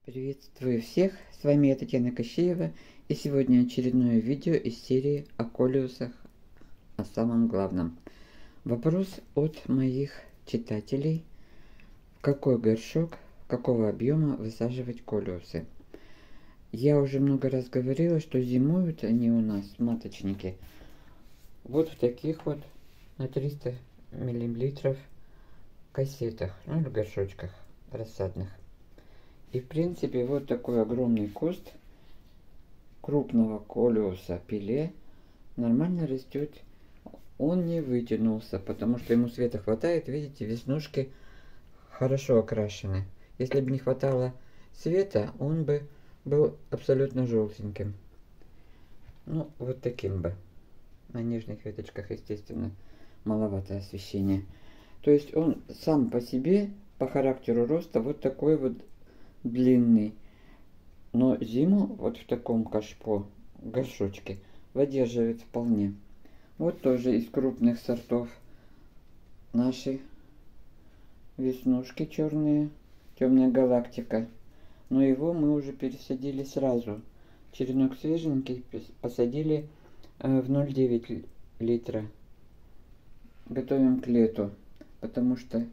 Приветствую всех, с вами я, Татьяна Кощеева, и сегодня очередное видео из серии о колиусах, о самом главном. Вопрос от моих читателей: в какой горшок, какого объема высаживать колиусы? Я уже много раз говорила, что зимуют они у нас, маточники, вот в таких вот на 300 миллилитров кассетах, ну или горшочках рассадных. И в принципе вот такой огромный куст крупного колиуса пиле нормально растет. Он не вытянулся, потому что ему света хватает. Видите, веснушки хорошо окрашены. Если бы не хватало света, он бы был абсолютно желтеньким. Ну, вот таким бы. На нижних веточках, естественно, маловато освещения. То есть он сам по себе, по характеру роста, вот такой вот длинный. Но зиму вот в таком кашпо, горшочке, выдерживает вполне. Вот тоже из крупных сортов наши веснушки черные, темная галактика. Но его мы уже пересадили сразу. Черенок свеженький, посадили в 0,9 литра. Готовим к лету, потому что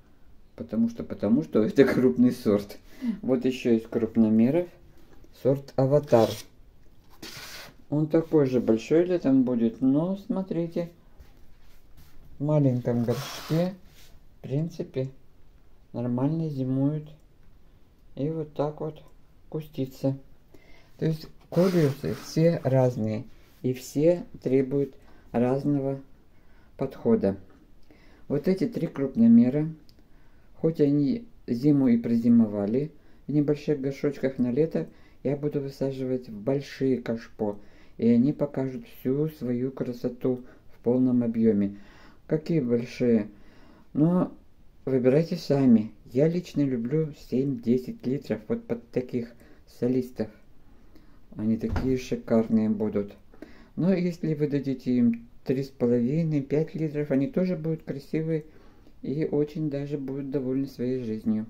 это крупный сорт. Вот еще из крупномеров сорт Аватар. Он такой же большой летом будет, но смотрите, в маленьком горшке, в принципе, нормально зимует. И вот так вот кустится. То есть колиусы все разные, и все требуют разного подхода. Вот эти три крупномера, хоть они зиму и прозимовали в небольших горшочках, на лето я буду высаживать в большие кашпо, и они покажут всю свою красоту в полном объеме. Какие большие? Но выбирайте сами. Я лично люблю 7-10 литров вот под таких солистов. Они такие шикарные будут. Но если вы дадите им 3,5-5 литров, они тоже будут красивые и очень даже будут довольны своей жизнью.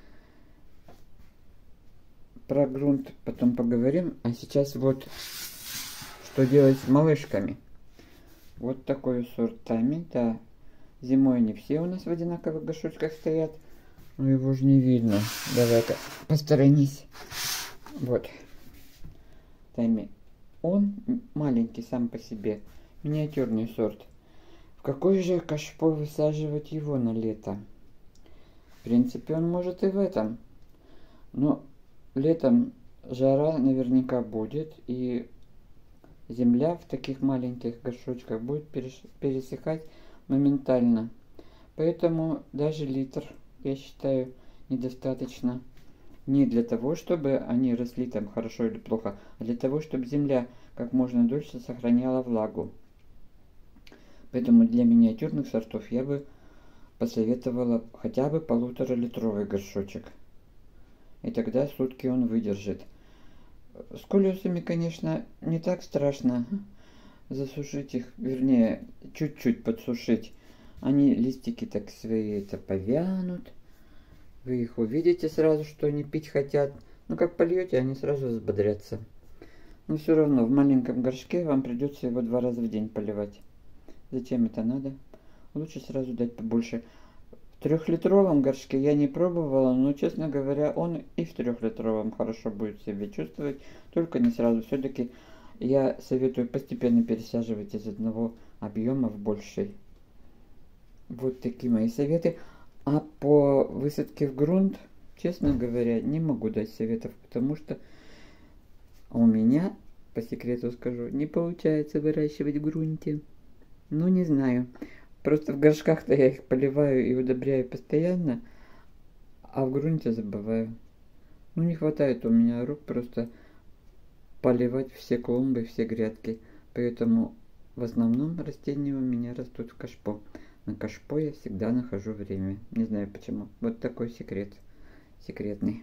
Про грунт потом поговорим. А сейчас вот что делать с малышками. Вот такой сорт Тами. Да, зимой не все у нас в одинаковых горшочках стоят. Но его же не видно. Давай-ка посторонись. Вот. Тами. Он маленький сам по себе. Миниатюрный сорт. В какой же кашпо высаживать его на лето? В принципе, он может и в этом. Но летом жара наверняка будет, и земля в таких маленьких горшочках будет пересыхать моментально. Поэтому даже литр, я считаю, недостаточно. Не для того, чтобы они росли там хорошо или плохо, а для того, чтобы земля как можно дольше сохраняла влагу. Поэтому для миниатюрных сортов я бы посоветовала хотя бы 1,5-литровый горшочек. И тогда сутки он выдержит. С колиусами, конечно, не так страшно засушить их, вернее, чуть-чуть подсушить. Они, листики так свои, это повянут. Вы их увидите сразу, что они пить хотят. Ну, как польете, они сразу взбодрятся. Но все равно в маленьком горшке вам придется его 2 раза в день поливать. Зачем это надо? Лучше сразу дать побольше. В 3-литровом горшке я не пробовала, но, честно говоря, он и в 3-литровом хорошо будет себя чувствовать. Только не сразу. Все-таки я советую постепенно пересаживать из одного объема в больший. Вот такие мои советы. А по высадке в грунт, честно говоря, не могу дать советов, потому что у меня, по секрету скажу, не получается выращивать в грунте. Ну, не знаю. Просто в горшках-то я их поливаю и удобряю постоянно, а в грунте забываю. Ну, не хватает у меня рук просто поливать все клумбы, все грядки. Поэтому в основном растения у меня растут в кашпо. На кашпо я всегда нахожу время. Не знаю почему. Вот такой секрет. Секретный.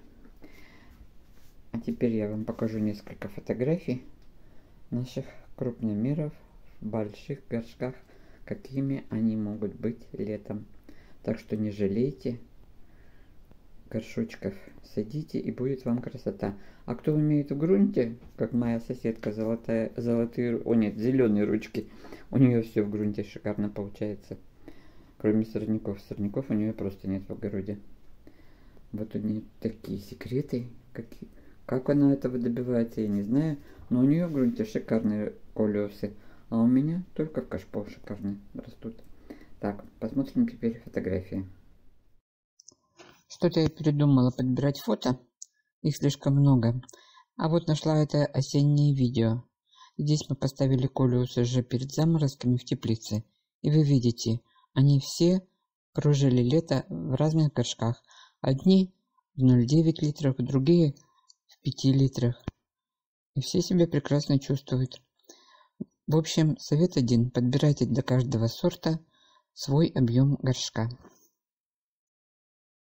А теперь я вам покажу несколько фотографий наших крупномеров в больших горшках, какими они могут быть летом. Так что не жалейте, горшочков садите, и будет вам красота. А кто умеет в грунте, как моя соседка, зеленые ручки, у нее все в грунте шикарно получается. Кроме сорняков. Сорняков у нее просто нет в огороде. Вот у нее такие секреты. Как она этого добивается, я не знаю. Но у нее в грунте шикарные колеса. А у меня только в кашпо шикарные растут. Так, посмотрим теперь фотографии. Что-то я передумала подбирать фото. Их слишком много. А вот нашла это осеннее видео. Здесь мы поставили колеусы уже перед заморозками в теплице. И вы видите, они все прожили лето в разных горшках. Одни в 0,9 литров, другие в 5 литрах. И все себя прекрасно чувствуют. В общем, совет один. Подбирайте для каждого сорта свой объем горшка.